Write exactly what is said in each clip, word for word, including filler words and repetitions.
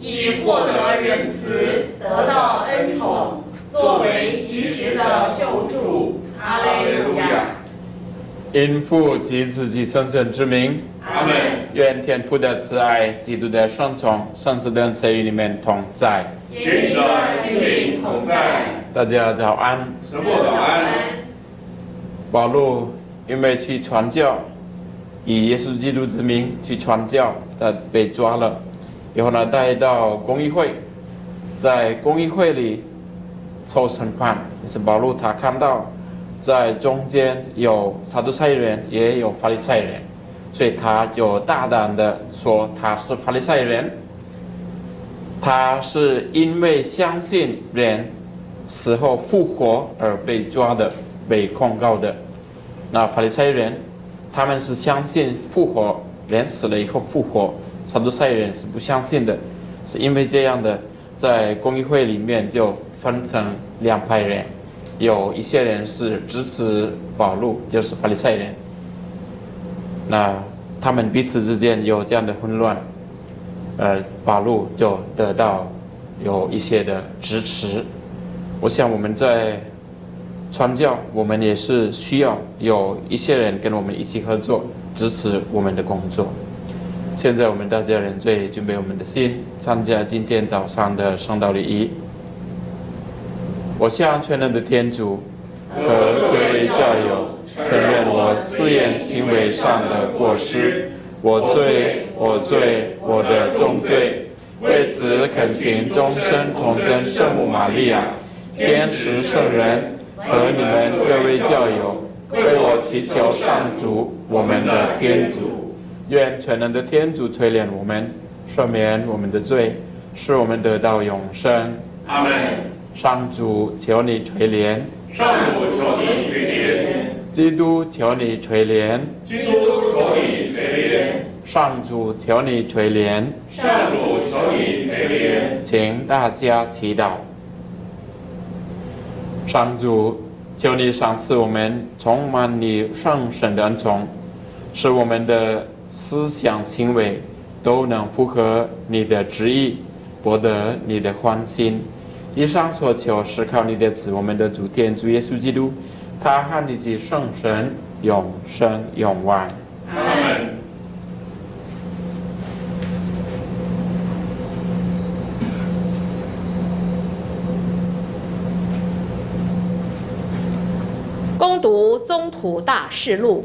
以获得仁慈，得到恩宠，作为及时的救助。哈利路亚。 因父及子及圣神之名， 阿门。 愿天父的慈爱、基督的圣宠、圣子的赐与你们同在， 与你的心灵同在。 大家早安。 神父早安。 保罗因为去传教，以耶稣基督之名去传教，他被抓了，以后呢带到公议会，在公议会里受审判。是保罗他看到，在中间有撒都塞人，也有法利赛人，所以他就大胆的说他是法利赛人。他是因为相信人死后复活而被抓的，被控告的。那法利赛人他们是相信复活，人死了以后复活，撒都塞人是不相信的。是因为这样的，在公议会里面就分成两派人，有一些人是支持保罗，就是法利赛人，那他们彼此之间有这样的混乱，呃，保罗就得到有一些的支持。我想我们在传教，我们也是需要有一些人跟我们一起合作，支持我们的工作。现在我们大家人最准备我们的心，参加今天早上的圣道礼仪。我向全能的天主和各位教友承认我思言行为上的过失，我罪，我罪，我的重罪。为此恳请终身童真圣母玛利亚、天使圣人和你们各位教友，为我祈求上主我们的天主。愿全能的天主垂怜我们，赦免我们的罪，使我们得到永生。 阿门。 上主，求你垂怜。 上主，求你垂怜。 基督，求你垂怜。 基督，求你垂怜。 上主，求你垂怜。 上主，求你垂怜。 请大家祈祷。上主，求你赏赐我们充满你圣神的恩宠，使我们的思想行为都能符合你的旨意，博得你的欢心。以上所求是靠你的子，我们的主天主耶稣基督，他和你及圣神永生永完。 阿门。 恭读宗徒大事录。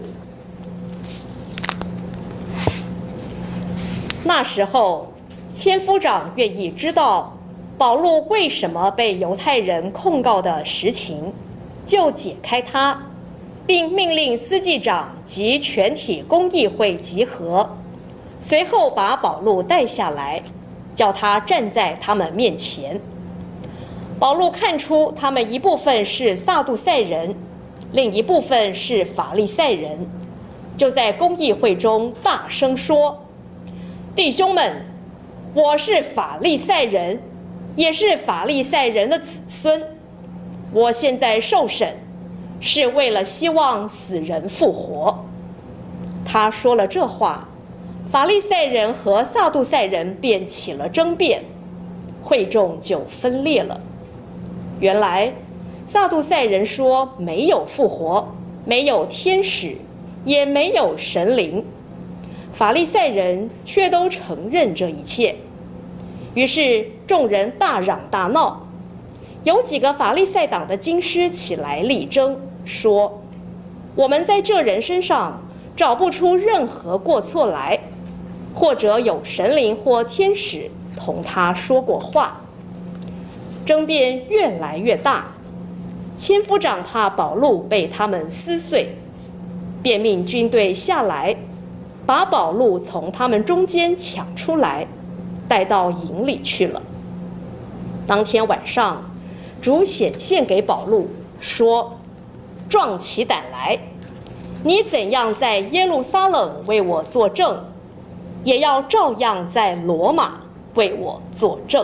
那时候，千夫长愿意知道保罗为什么被犹太人控告的实情，就解开他，并命令司祭长及全体公议会集合，随后把保罗带下来，叫他站在他们面前。保罗看出他们一部分是撒杜塞人，另一部分是法利赛人，就在公议会中大声说：“弟兄们，我是法利赛人，也是法利赛人的子孙。我现在受审，是为了希望死人复活。”他说了这话，法利赛人和撒杜塞人便起了争辩，会众就分裂了。原来撒杜塞人说没有复活，没有天使，也没有神灵，法利赛人却都承认这一切。于是众人大嚷大闹，有几个法利赛党的经师起来力争，说：“我们在这人身上找不出任何过错来，或者有神灵或天使同他说过话。”争辩越来越大，千夫长怕保罗被他们撕碎，便命军队下来，把保罗从他们中间抢出来，带到营里去了。当天晚上，主显现给保罗，说：“壮起胆来，你怎样在耶路撒冷为我作证，也要照样在罗马为我作证。”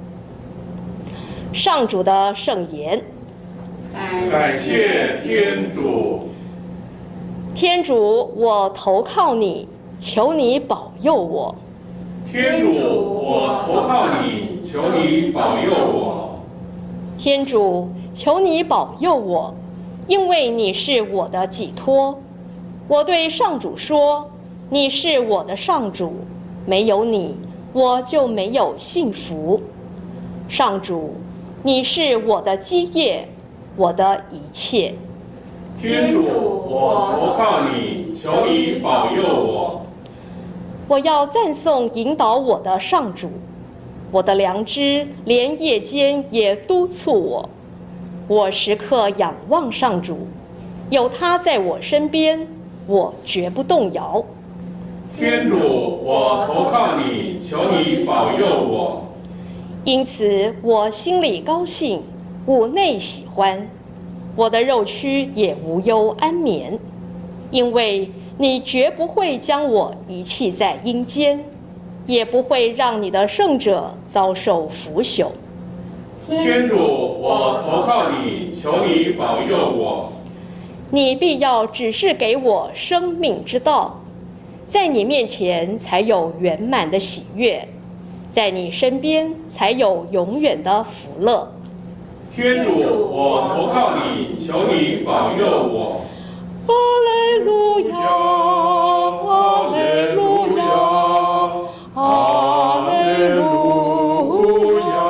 上主的圣言。 感谢天主。 天主，我投靠你，求你保佑我。 天主，我投靠求你保佑我。 天主，求你保佑我，因为你是我的寄托。我对上主说：你是我的上主，没有你，我就没有幸福。上主，你是我的基业，我的一切。 天主，我投靠你，求你保佑我。 我要赞颂引导我的上主，我的良知连夜间也督促我。我时刻仰望上主，有他在我身边，我绝不动摇。 天主，我投靠你，求你保佑我。 因此，我心里高兴，五内喜欢，我的肉躯也无忧安眠，因为你绝不会将我遗弃在阴间，也不会让你的圣者遭受腐朽。 天主，我投靠你，求你保佑我。 你必要指示给我生命之道，在你面前才有圆满的喜悦，在你身边才有永远的福乐。 天主，我投靠你，求你保佑我。 哈利路亚，哈利路亚，哈利路亚，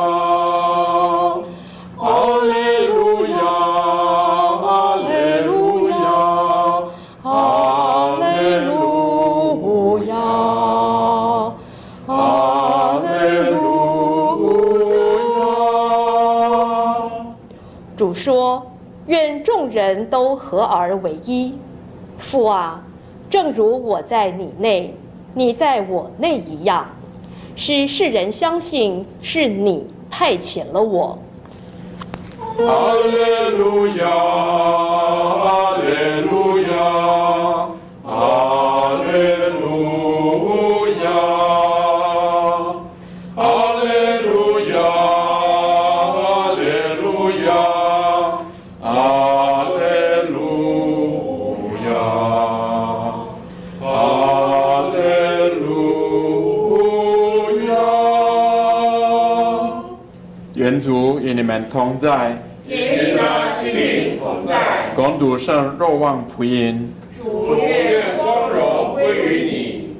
哈利路亚，哈利路亚，哈利路亚，哈利路亚。主说：愿众人都合而为一。父啊，正如我在你内，你在我内一样，使世人相信是你派遣了我。 哈利路亚，哈利路亚，哈利路亚，哈利路亚，哈利路亚，哈利路亚，哈利路亚。 愿主与你们同在， 与你的心灵同在。 恭读圣若望福音。 主愿光荣归于你。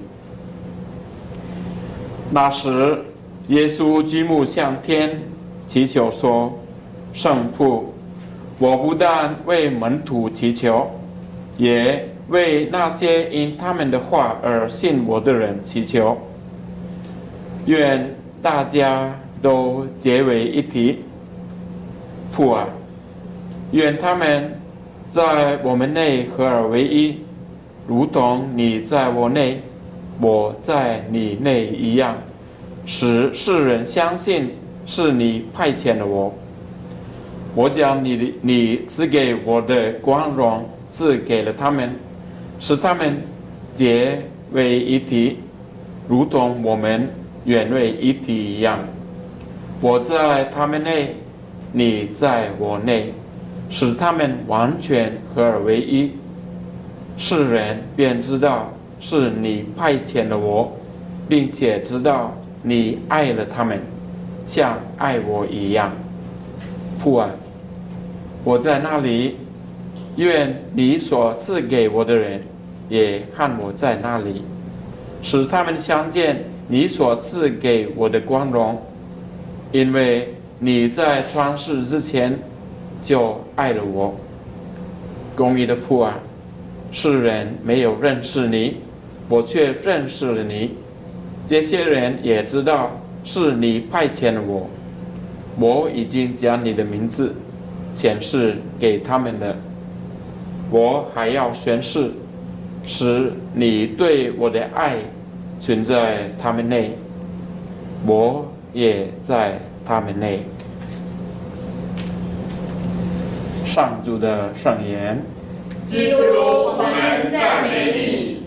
那时，耶稣举目向天，祈求说：“圣父，我不但为门徒祈求，也为那些因他们的话而信我的人祈求。愿大家都结为一体。父啊，愿他们在我们内合而为一，如同你在我内，我在你内一样，使世人相信是你派遣了我。我将你你赐给我的光荣赐给了他们，使他们结为一体，如同我们原为一体一样。我在他们内，你在我内，使他们完全合而为一，世人便知道是你派遣了我，并且知道你爱了他们，像爱我一样。父啊，我在那里，愿你所赐给我的人也和我在那里，使他们相见你所赐给我的光荣，因为你在创世之前就爱了我。公义的父啊，世人没有认识你，我却认识了你。这些人也知道是你派遣了我。我已经将你的名字显示给他们了。我还要宣示，使你对我的爱存在他们内，我也在他们内。上主的圣言。 基督，我们赞美你。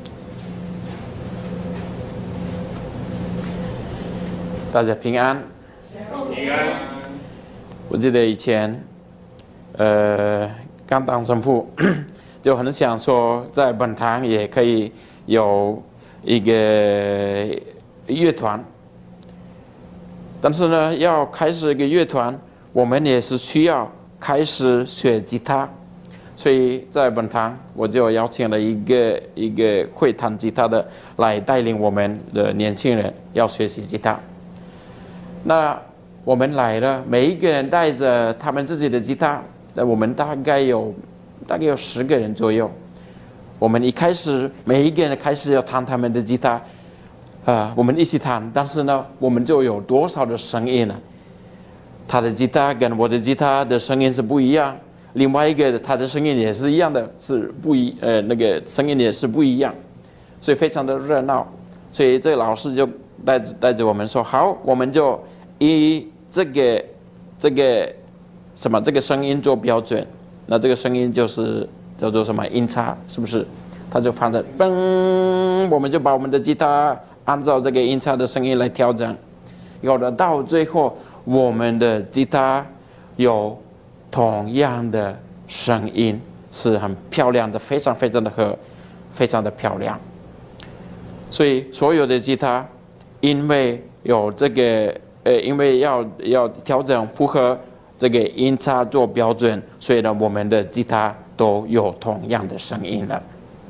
大家平安。 平安。 我记得以前，呃，刚当神父，就很想说，在本堂也可以有一个乐团。 但是呢，要开始一个乐团，我们也是需要开始学吉他。所以在本堂，我就邀请了一个一个会弹吉他的来带领我们的年轻人要学习吉他。那我们来了，每一个人带着他们自己的吉他，那我们大概有大概有十个人左右。我们一开始每一个人开始要弹他们的吉他，啊、呃，我们一起弹，但是呢，我们就有多少的声音呢？他的吉他跟我的吉他的声音是不一样。另外一个他的声音也是一样的，是不一呃那个声音也是不一样，所以非常的热闹。所以这个老师就带着带着我们说，好，我们就以这个这个什么这个声音做标准。那这个声音就是叫做什么音叉，是不是？他就放在嘣，我们就把我们的吉他按照这个音叉的声音来调整。有的到最后，我们的吉他有同样的声音，是很漂亮的，非常非常的和非常的漂亮。所以所有的吉他，因为有这个呃，因为要要调整符合这个音叉做标准，所以呢，我们的吉他都有同样的声音了。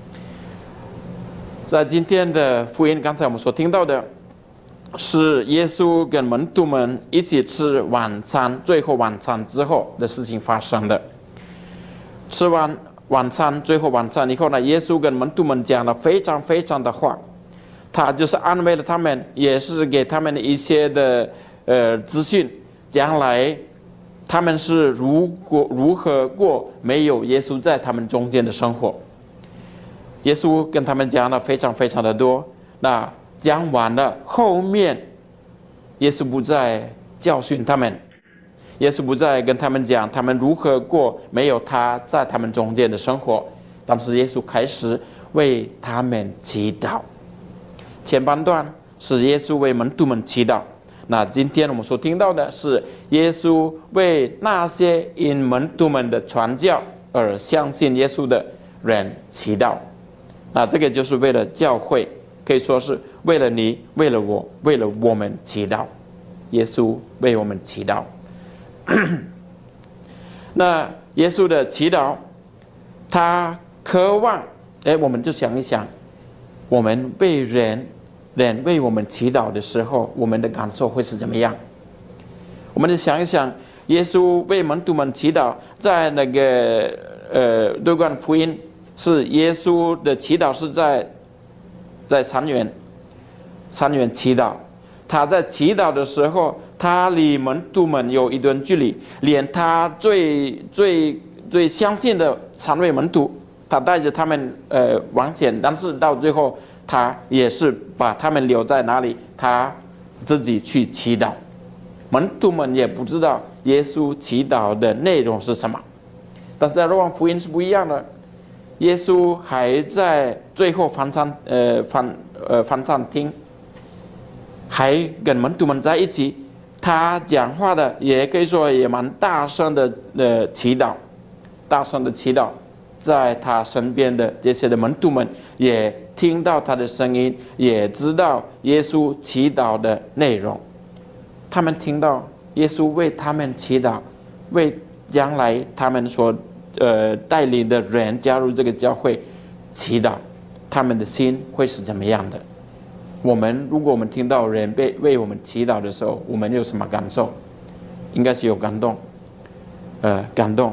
在今天的福音，刚才我们所听到的是耶稣跟门徒们一起吃晚餐，最后晚餐之后的事情发生的。吃完晚餐，最后晚餐以后呢，耶稣跟门徒们讲了非常非常的话，他就是安慰了他们，也是给他们一些的呃资讯，将来他们是如果如何过没有耶稣在他们中间的生活。耶稣跟他们讲了非常非常的多。那讲完了，后面耶稣不再教训他们，耶稣不再跟他们讲他们如何过没有他在他们中间的生活，但是耶稣开始为他们祈祷。前半段是耶稣为门徒们祈祷，那今天我们所听到的是耶稣为那些因门徒们的传教而相信耶稣的人祈祷。那这个就是为了教会，可以说是为了你，为了我，为了我们祈祷。耶稣为我们祈祷。那耶稣的祈祷，他渴望，哎，我们就想一想，我们为人人为我们祈祷的时候，我们的感受会是怎么样？我们就想一想，耶稣为门徒们祈祷，在那个呃路加福音是耶稣的祈祷是在在山园。山园祈祷，他在祈祷的时候，他离门徒们有一段距离，连他最最最相信的三位门徒，他带着他们呃往前，但是到最后，他也是把他们留在哪里，他自己去祈祷。门徒们也不知道耶稣祈祷的内容是什么，但是在若望福音是不一样的，耶稣还在最后饭餐呃饭呃饭餐厅。还跟门徒们在一起，他讲话的也可以说也蛮大声的呃祈祷，大声的祈祷，在他身边的这些的门徒们也听到他的声音，也知道耶稣祈祷的内容。他们听到耶稣为他们祈祷，为将来他们所呃带领的人加入这个教会祈祷，他们的心会是怎么样的？我们如果我们听到人被为我们祈祷的时候，我们有什么感受？应该是有感动，呃，感动。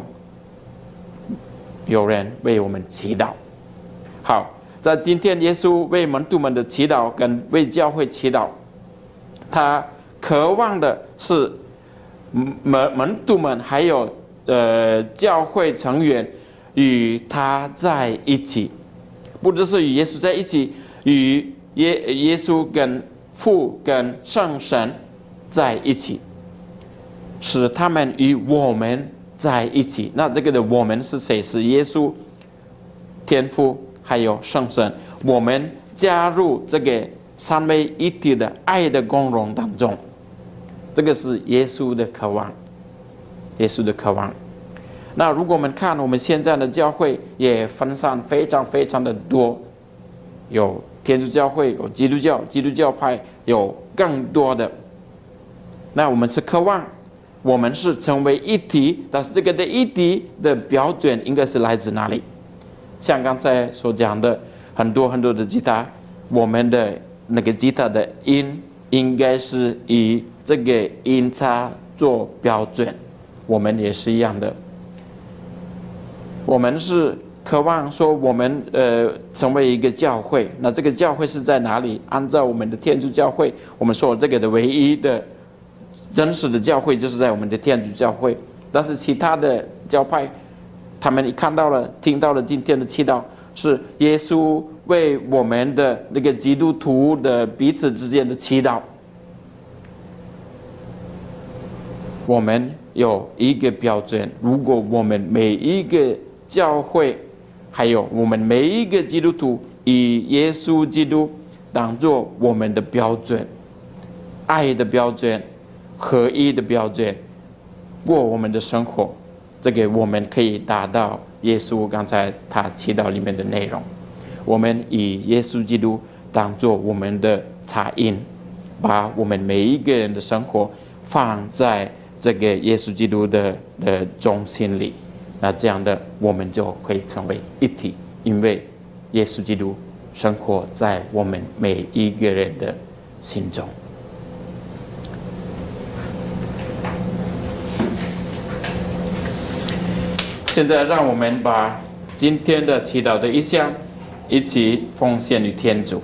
有人为我们祈祷。好，在今天耶稣为门徒们的祈祷跟为教会祈祷，他渴望的是门门徒们还有呃教会成员与他在一起，不只是与耶稣在一起，与耶耶稣跟父跟圣神在一起，使他们与我们在一起。那这个的我们是谁？是耶稣、天父还有圣神。我们加入这个三位一体的爱的共融当中，这个是耶稣的渴望，耶稣的渴望。那如果我们看我们现在的教会也分散非常非常的多，有天主教会，有基督教，基督教派有更多的。 那我们是渴望，我们是成为一体，但是这个的一体的标准应该是来自哪里？像刚才所讲的，很多很多的吉他，我们的那个吉他的音应该是以这个音差做标准，我们也是一样的。我们是渴望说我们呃成为一个教会，那这个教会是在哪里？按照我们的天主教会，我们说这个的唯一的真实的教会就是在我们的天主教会，但是其他的教派，他们一看到了、听到了今天的祈祷，是耶稣为我们的那个基督徒的彼此之间的祈祷。我们有一个标准，如果我们每一个教会，还有我们每一个基督徒以耶稣基督当作我们的标准，爱的标准，合一的标准，过我们的生活，这个我们可以达到耶稣刚才他祈祷里面的内容。我们以耶稣基督当作我们的插音，把我们每一个人的生活放在这个耶稣基督的的中心里，那这样的我们就会成为一体，因为耶稣基督生活在我们每一个人的心中。现在让我们把今天的祈祷的意向一起奉献于天主。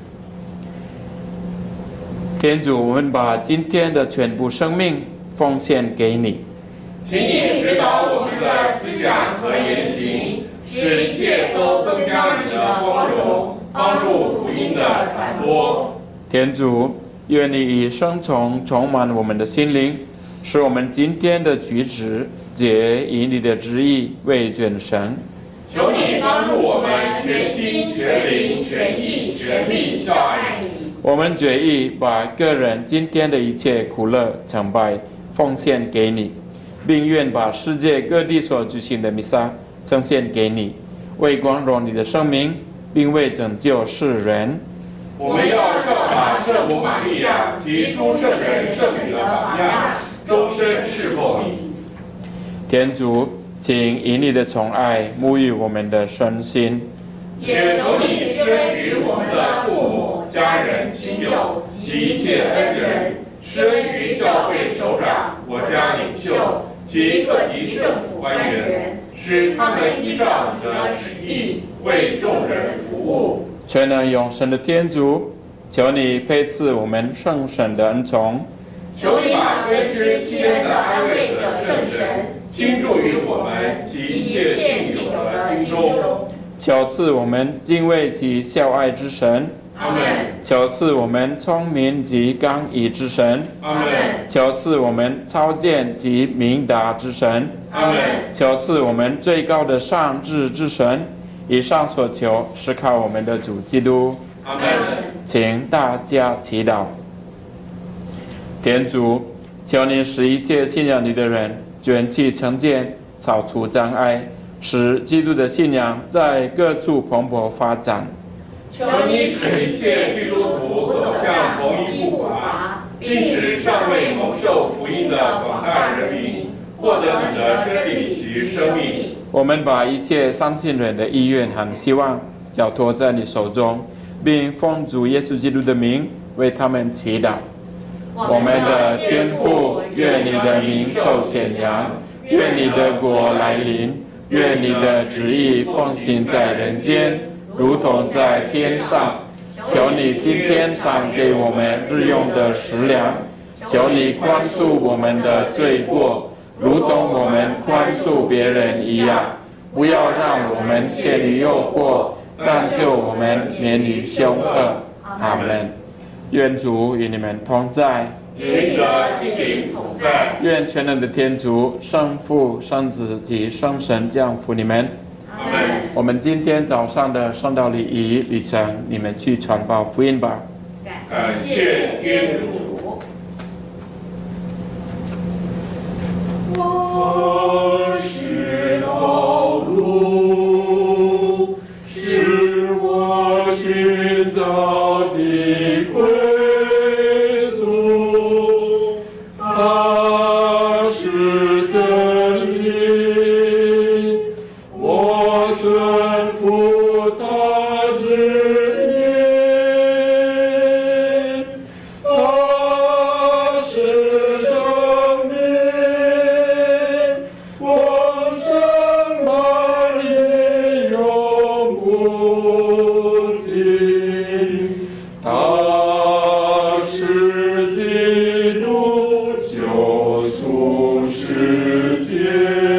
天主，我们把今天的全部生命奉献给你， 请你指导我们的思想和言行，使一切都增加你的光荣，帮助福音的传播。 天主，愿你以圣宠充满我们的心灵，使我们今天的举止皆以你的旨意为准绳。 求你帮助我们全心全灵全意全力效爱你。 我们决意把个人今天的一切苦乐成败奉献给你，并愿把世界各地所举行的弥撒呈现给你，为光荣你的圣名，并为拯救世人。 我们要效法圣母玛利亚及诸圣人圣女的榜样，终身侍奉你。 天主，请以你的宠爱沐浴我们的身心， 也求你施恩于我们的父母、家人、亲友及一切恩人，施恩于教会首长、国家领袖及各级政府官员，使他们依照你的旨意为众人服务。 全能永生的天主，求你配赐我们圣神的恩宠， 求你把分施其恩的安慰者圣神倾注于我们及一切信友的心中。 求赐我们敬畏及孝爱之神， 阿们。 求赐我们聪明及刚毅之神， 阿们。 求赐我们超见及明达之神， 阿们。 求赐我们最高的上智之神。以上所求是靠我们的主基督。 阿们。 请大家祈祷。天主，求你使一切信仰你的人卷起成见，扫除障碍，使基督的信仰在各处蓬勃发展。 求你使一切基督徒走向同一步伐，并使尚未蒙受福音的广大人民获得你的真理及生命。 我们把一切相信人的意愿和希望交托在你手中，并奉主耶稣基督的名为他们祈祷。我们的天父，愿你的名受显扬，愿你的国来临，愿你的旨意奉行在人间，如同在天上。求你今天赏给我们日用的食粮，求你宽恕我们的罪过，如同我们宽恕别人一样。不要让我们陷于诱惑，但救我们免于凶恶。阿们。愿主与你们同在， 与你的心灵同在。 愿全能的天主、圣父、圣子及圣神降福你们。 阿们。 我们今天早上的圣道礼仪旅程，你们去传报福音吧。 感谢天主。我是道路，是我寻找的归宿。 救赎世界。